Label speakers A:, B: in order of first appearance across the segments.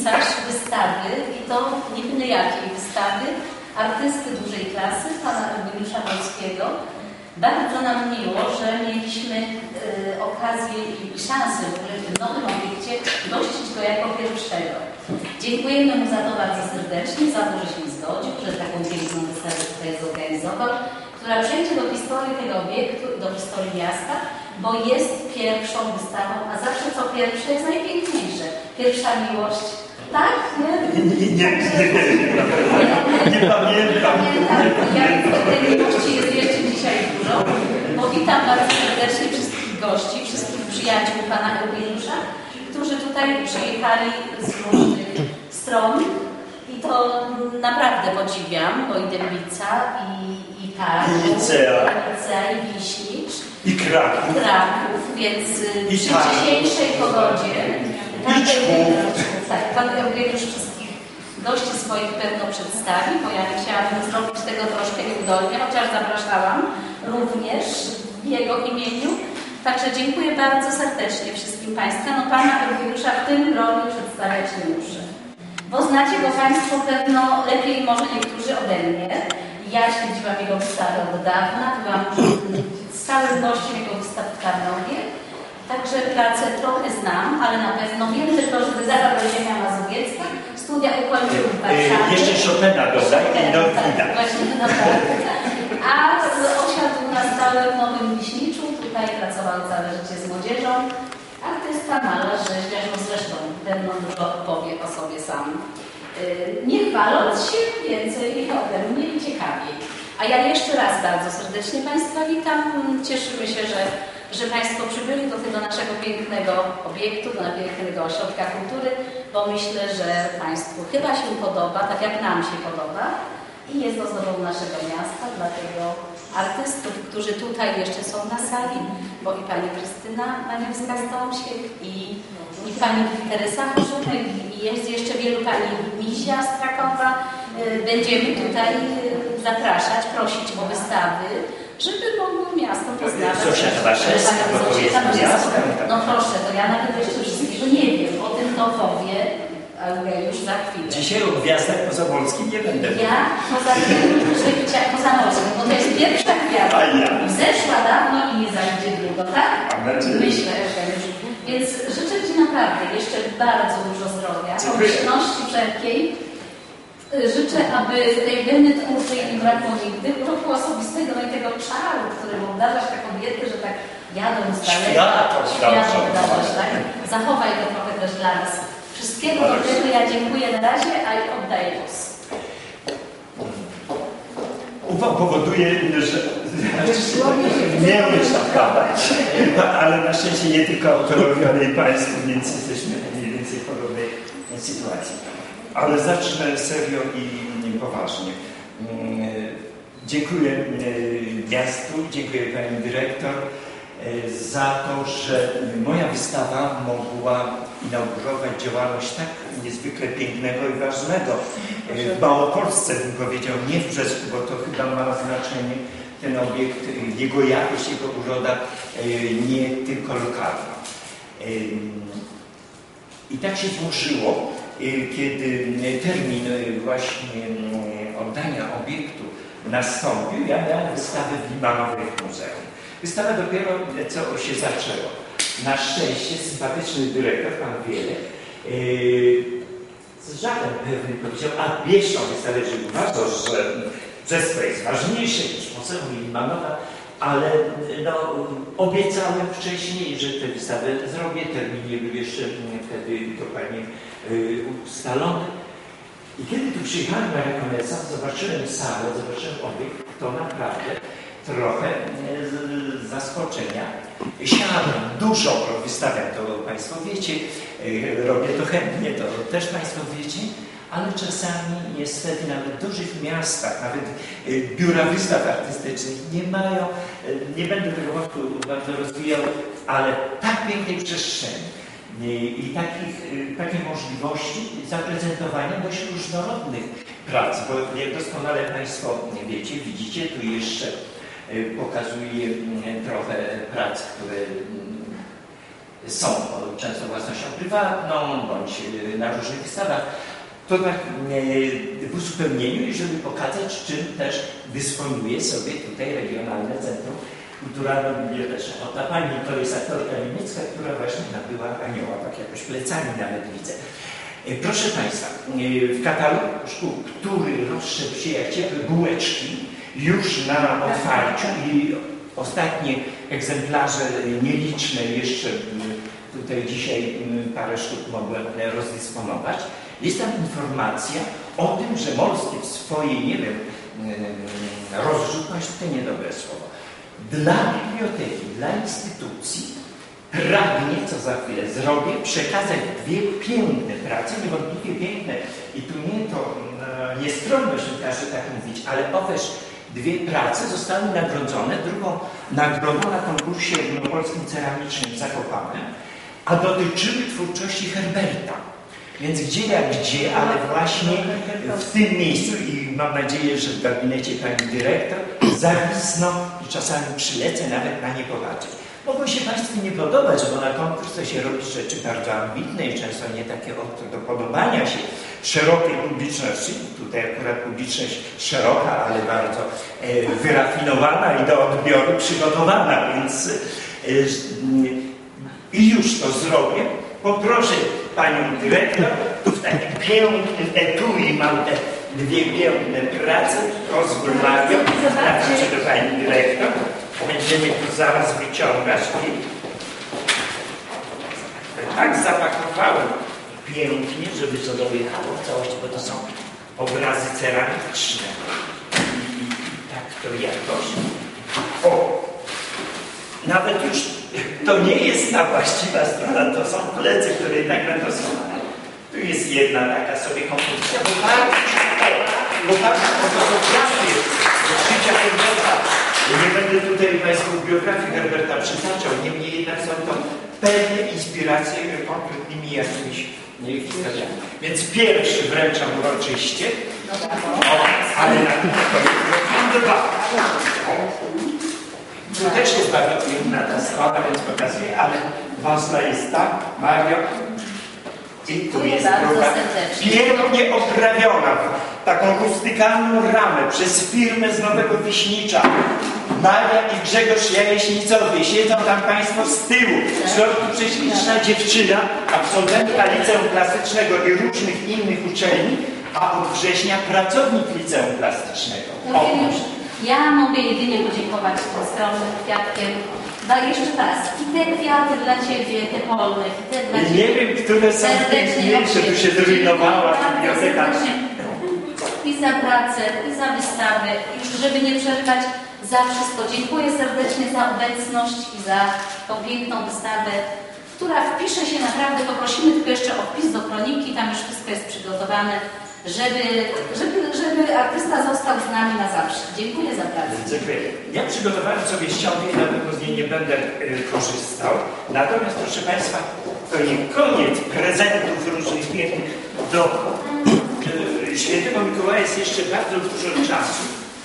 A: pisarz wystawy, i to nie byle jakiej wystawy, artysty dużej klasy, pana Eugeniusza Wolskiego. Bardzo nam miło, że mieliśmy okazję i szansę w ogóle w tym nowym obiekcie gościć go jako pierwszego. Dziękujemy mu za to bardzo serdecznie, za to, że się zgodził, że taką piękną wystawę tutaj zorganizował, która przejdzie do historii tego obiektu i do historii miasta, bo jest pierwszą wystawą, a zawsze co pierwsze jest najpiękniejsze. Pierwsza miłość. Tak?
B: Nie pamiętam.
A: Tej miłości jest jeszcze dzisiaj dużo, bo witam bardzo serdecznie wszystkich gości, wszystkich przyjaciół pana Eugeniusza, którzy tutaj przyjechali z różnych stron i to naprawdę podziwiam, bo i Dębica, i Targ,
B: i Licea,
A: i Wiśnicz,
B: i Kraków,
A: więc przy dzisiejszej pogodzie pan Eugeniusz wszystkich gości swoich pewno przedstawi, bo ja chciałabym zrobić tego troszkę nieudolnie, chociaż zapraszałam również w jego imieniu. Także dziękuję bardzo serdecznie wszystkim Państwu. No pana Eugeniusza w tym gronie przedstawiać nie muszę, bo znacie go Państwo pewno lepiej może niektórzy ode mnie. Ja śledziłam jego wystawę od dawna, byłam stałym gościem jego wystaw w Tarnowie. Także pracę trochę znam, ale na pewno wiem tylko, że wydawał Ziemia Mazowiecka, studia ukończył w Warszawie.
B: Jeszcze Chopina dodaj i Norwida.
A: A osiadł na stałe w Nowym Wiśniczu, tutaj pracował całe życie z młodzieżą. Artysta, malarz, rzeźbiarz, no zresztą pewno dużo powie o sobie sam. Nie chwaląc się więcej ode mnie i ciekawiej. A ja jeszcze raz bardzo serdecznie Państwa witam. Cieszymy się, że Państwo przybyli do tego naszego pięknego obiektu, do pięknego ośrodka kultury, bo myślę, że Państwu chyba się podoba, tak jak nam się podoba i jest ozdobą naszego miasta, dlatego artystów, którzy tutaj jeszcze są na sali, bo i pani Krystyna Maniewska-Stąsiek i pani Teresa Chorzutek i jest jeszcze wielu pani Misia z Krakowa. Będziemy tutaj zapraszać, prosić o wystawy, żeby mogło miasto poznawać. No proszę, to ja nawet jeszcze wszystkiego nie wiem. O tym to powie Eugeniusz za chwilę.
B: Dzisiaj o gwiazdach pozamorskim nie będę.
A: Ja pozamorskim, bo to jest pierwsza gwiazda. Zeszła dawno i nie zajdzie długo, tak? Myślę, Eugeniusz. Więc życzę Ci naprawdę jeszcze bardzo dużo zdrowia, pomyślności wszelkiej. Życzę, aby tej weny twórczej nie brakło nigdy, uroku osobistego, no i tego czaru, który obdarzasz te kobiety, że tak jadą z daleka, światło obdarzasz, tak? Zachowaj to trochę też dla nas. Wszystkiego dobrego, ja dziękuję na razie, a i oddaję głos.
B: Powoduje, że nie umiesz tam gadać, ale na szczęście nie tylko autorowi, ale i Państwu, więc jesteśmy mniej więcej w podobnej sytuacji. Ale zacznę serio i poważnie. Dziękuję miastu, dziękuję Pani Dyrektor za to, że moja wystawa mogła inaugurować działalność tak niezwykle pięknego i ważnego. W Małopolsce bym powiedział, nie w Brzesku, bo to chyba ma znaczenie ten obiekt, jego jakość, jego uroda, nie tylko lokalna. I tak się złożyło, kiedy termin właśnie oddania obiektu nastąpił, ja miałem wystawę w Limanowej Muzeum. Wystawa dopiero co się zaczęła. Na szczęście sympatyczny dyrektor, pan Wielek, z żartem pewnym powiedział, a bierz tą wystawę, że uważał, że Brzesło jest ważniejsze niż Muzeum Limanowa, ale no, obiecałem wcześniej, że tę wystawę zrobię, termin nie był jeszcze wtedy dokładnie ustalony. I kiedy tu przyjechałem na rekonesans, zobaczyłem salę, zobaczyłem obiekt, to naprawdę trochę z zaskoczenia siadam, dużo wystawiam, to Państwo wiecie, robię to chętnie, to też Państwo wiecie, ale czasami niestety nawet w dużych miastach, nawet biura wystaw artystycznych nie mają, nie będę tego wątku bardzo rozwijał, ale tak pięknej przestrzeni i takiej możliwości zaprezentowania dość różnorodnych prac, bo jak doskonale Państwo wiecie, widzicie, tu jeszcze pokazuję trochę prac, które są często własnością prywatną, bądź na różnych wystawach. To tak w uzupełnieniu i żeby pokazać, czym też dysponuje sobie tutaj Regionalne Centrum Kulturalno-Biblioteczne. O, ta pani to jest aktorka niemiecka, która właśnie nabyła anioła, tak jakoś plecami nawet widzę. Proszę Państwa, w katalogu szkół, który rozszedł się jak ciepłe bułeczki, już na otwarciu i ostatnie egzemplarze nieliczne jeszcze tutaj dzisiaj parę sztuk mogłem rozdysponować. Jest tam informacja o tym, że Molski w swojej, nie wiem, rozrzutność to niedobre słowo, dla biblioteki, dla instytucji pragnie, co za chwilę zrobię, przekazać dwie piękne prace, niewątpliwie piękne. I tu nie skromność, nie każdy tak mówić, ale oweż dwie prace zostały nagrodzone. Drugą nagrodą na konkursie polskim ceramicznym w Zakopanem, a dotyczyły twórczości Herberta. Więc gdzie jak gdzie, ale właśnie w tym miejscu i mam nadzieję, że w gabinecie pani dyrektor zawisną i czasami przylecę nawet na nie popatrzeć. Mogą się Państwu nie podobać, bo na konkurs to się robi rzeczy bardzo ambitne i często nie takie do podobania się szerokiej publiczności. Tutaj akurat publiczność szeroka, ale bardzo wyrafinowana i do odbioru przygotowana, więc i już to zrobię. Poproszę panią dyrektor, tu w takim pięknym etui mam te dwie piękne prace, pozwól Mario, do pani dyrektor. Będziemy tu zaraz wyciągać i tak zapakowałem pięknie, żeby to dojechało w całości, bo to są obrazy ceramiczne. I tak to jakoś. O! Nawet już to nie jest ta właściwa strona, to są plecy, które jednak będą są. Tu jest jedna taka sobie kompozycja, bo to są klasy życia Herberta. Nie będę tutaj Państwu biografii Herberta przytaczał, niemniej jednak są to pewne inspiracje konkretnymi jakimiś historiami. Więc pierwszy wręczam uroczyście, ale na to jest dwa. Tu też jest bardzo piękna ta strona, więc pokazuję, ale ważna jest ta, Mario. I tu jest druga, pięknie oprawiona, taką rustykalną ramę przez firmę z Nowego Wiśnicza. Maria i Grzegorz Jaleśnicowie, siedzą tam Państwo z tyłu. W środku prześliczna dziewczyna, absolwentka Liceum Plastycznego i różnych innych uczelni, a od września pracownik Liceum Plastycznego.
A: Ja mogę jedynie podziękować tym skromnym kwiatkiem. Jeszcze raz, i te kwiaty dla Ciebie, te polne, i te dla Ciebie.
B: Nie wiem, które są piękniejsze, tu się zrujnowała biblioteka.
A: I za pracę, i za wystawę, i żeby nie przerwać, za wszystko. Dziękuję serdecznie za obecność i za tą piękną wystawę, która wpisze się naprawdę, poprosimy tylko jeszcze o wpis do kroniki, tam już wszystko jest przygotowane, żeby artysta został z nami na zawsze. Dziękuję za pracę.
B: Dziękuję. Ja przygotowałem sobie ściągę i na pewno z niej nie będę korzystał. Natomiast proszę Państwa, to nie koniec prezentów różnych pięknych. Do Świętego Mikołaja jest jeszcze bardzo dużo czasu,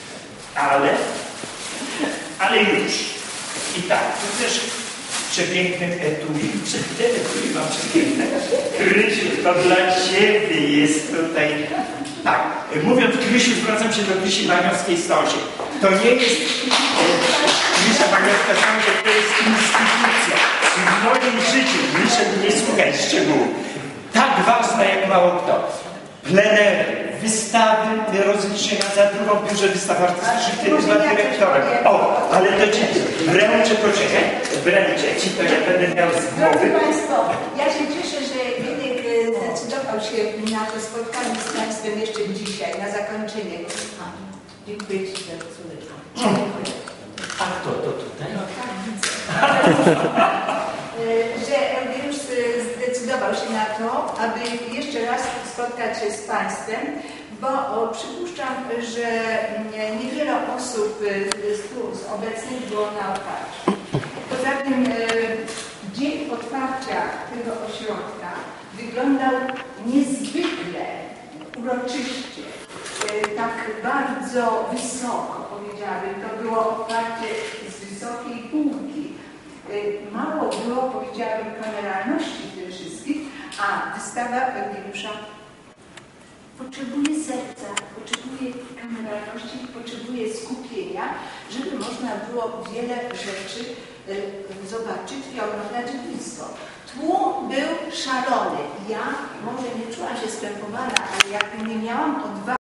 B: ale już. I tak, tu też przepiękny etui. Etui mam przepiękne. Krysiu, to dla Ciebie jest tutaj. Tak, mówiąc Krysiu, zwracam się do Krysi Baniowskiej-Stosie. To nie jest Krysia Baniowska-Stosie, to jest instytucja. I w moim życiu, Krysia, nie słuchaj szczegółów. Tak ważna jak mało kto. Plenery, wystawy, rozliczenia za drugą w Biurze Wystaw Artystycznych, który była dyrektorem. O, ale to Ci wręczę, poczekaj, wręczę Ci, to ja będę miał z głowy.
C: Drodzy Państwo, ja się cieszę, że Jędrek zdecydował się na to spotkanie z Państwem jeszcze dzisiaj, na zakończenie. Dziękuję Ci za córeczkę. Dziękuję.
B: A kto to tutaj?
C: No tak, widzę. Że Eugeniusz zdecydował się na to, aby jeszcze raz spotkać się z Państwem, bo przypuszczam, że niewiele osób z obecnych było na otwarciu. Poza tym dzień otwarcia tego ośrodka wyglądał niezwykle uroczyście, tak bardzo wysoko, powiedziałabym. To było otwarcie z wysokiej półki. mało było, powiedziałabym, kameralności w tym wszystkim, a wystawa Eugeniusza potrzebuje serca, potrzebuje kameralności, potrzebuje skupienia, żeby można było wiele rzeczy zobaczyć i oglądać blisko. Tłum był szalony. Ja może nie czułam się skrępowana, ale jakby nie miałam odwagi